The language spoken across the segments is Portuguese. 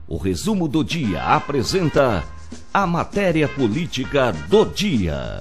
O Resumo do Dia apresenta a matéria política do dia.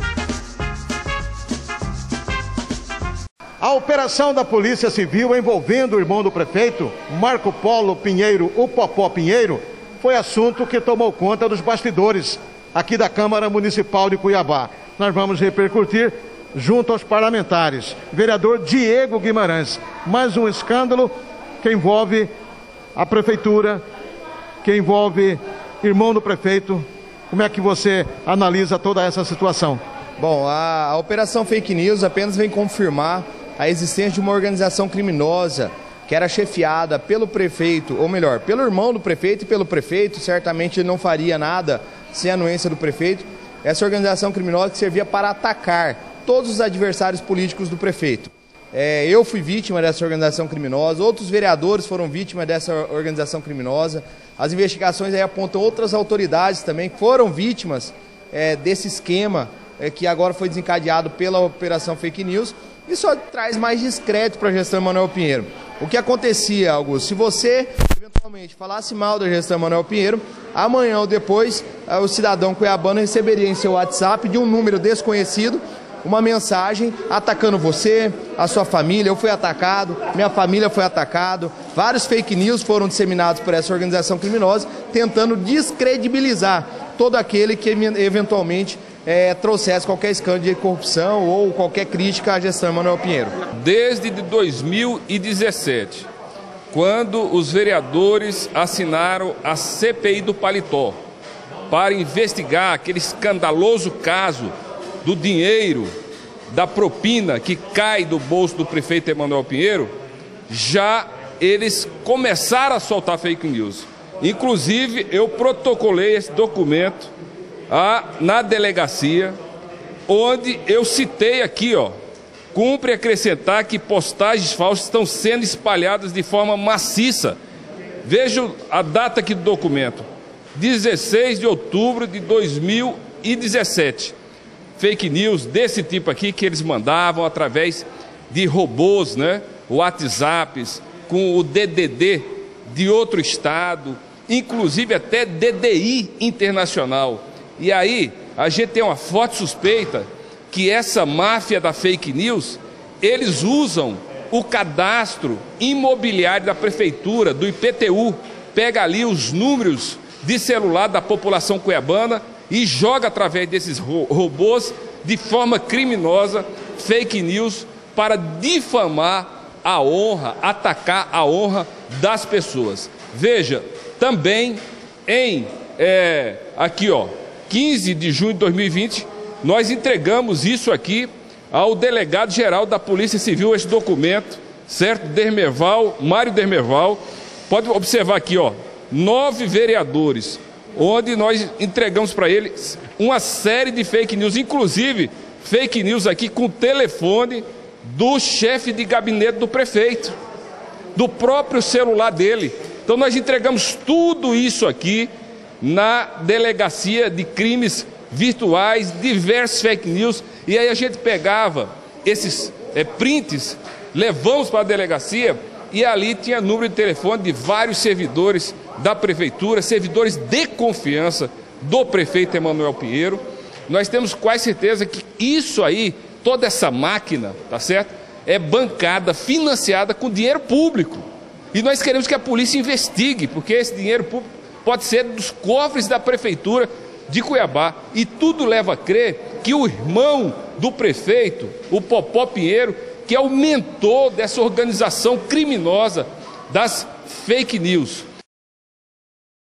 A operação da Polícia Civil envolvendo o irmão do prefeito, Marco Polo Pinheiro, o Popó Pinheiro, foi assunto que tomou conta dos bastidores aqui da Câmara Municipal de Cuiabá. Nós vamos repercutir junto aos parlamentares. Vereador Diego Guimarães, mais um escândalo que envolve a prefeitura, que envolve irmão do prefeito. Como é que você analisa toda essa situação? Bom, a Operação Fake News apenas vem confirmar a existência de uma organização criminosa que era chefiada pelo prefeito, ou melhor, pelo irmão do prefeito e pelo prefeito. Certamente ele não faria nada sem a anuência do prefeito. Essa organização criminosa que servia para atacar todos os adversários políticos do prefeito. Eu fui vítima dessa organização criminosa, outros vereadores foram vítimas dessa organização criminosa. As investigações aí apontam outras autoridades também que foram vítimas desse esquema que agora foi desencadeado pela Operação Fake News. E só traz mais descrédito para a gestão Emanuel Pinheiro. O que acontecia, Augusto, se você eventualmente falasse mal da gestão Emanuel Pinheiro, amanhã ou depois o cidadão cuiabano receberia em seu WhatsApp de um número desconhecido uma mensagem atacando você, a sua família. Eu fui atacado, minha família foi atacado. Vários fake news foram disseminados por essa organização criminosa, tentando descredibilizar todo aquele que eventualmente trouxesse qualquer escândalo de corrupção ou qualquer crítica à gestão Emanuel Pinheiro. Desde 2017, quando os vereadores assinaram a CPI do Paletó para investigar aquele escandaloso caso do dinheiro, da propina que cai do bolso do prefeito Emanuel Pinheiro, já eles começaram a soltar fake news. Inclusive, eu protocolei esse documento na delegacia, onde eu citei aqui, cumpre acrescentar que postagens falsas estão sendo espalhadas de forma maciça. Veja a data aqui do documento, 16 de outubro de 2017. Fake news desse tipo aqui que eles mandavam através de robôs, WhatsApps, com o DDD de outro estado, inclusive até DDI internacional. E aí, a gente tem uma forte suspeita que essa máfia da fake news, eles usam o cadastro imobiliário da prefeitura, do IPTU, pega ali os números de celular da população cuiabana e joga através desses robôs, de forma criminosa, fake news para difamar a honra, atacar a honra das pessoas. Veja, também aqui 15 de junho de 2020, nós entregamos isso aqui ao delegado-geral da Polícia Civil, esse documento, certo? Mário Dermerval. Pode observar aqui, 9 vereadores, onde nós entregamos para eles uma série de fake news, inclusive fake news aqui com o telefone do chefe de gabinete do prefeito, do próprio celular dele. Então nós entregamos tudo isso aqui na Delegacia de Crimes Virtuais, diversos fake news, e aí a gente pegava esses prints, levamos para a delegacia e ali tinha número de telefone de vários servidores da prefeitura, servidores de confiança do prefeito Emanuel Pinheiro. Nós temos quase certeza que isso aí, toda essa máquina, tá certo? É bancada, financiada com dinheiro público. E nós queremos que a polícia investigue, porque esse dinheiro público pode ser dos cofres da prefeitura de Cuiabá. E tudo leva a crer que o irmão do prefeito, o Popó Pinheiro, que é o mentor dessa organização criminosa das fake news.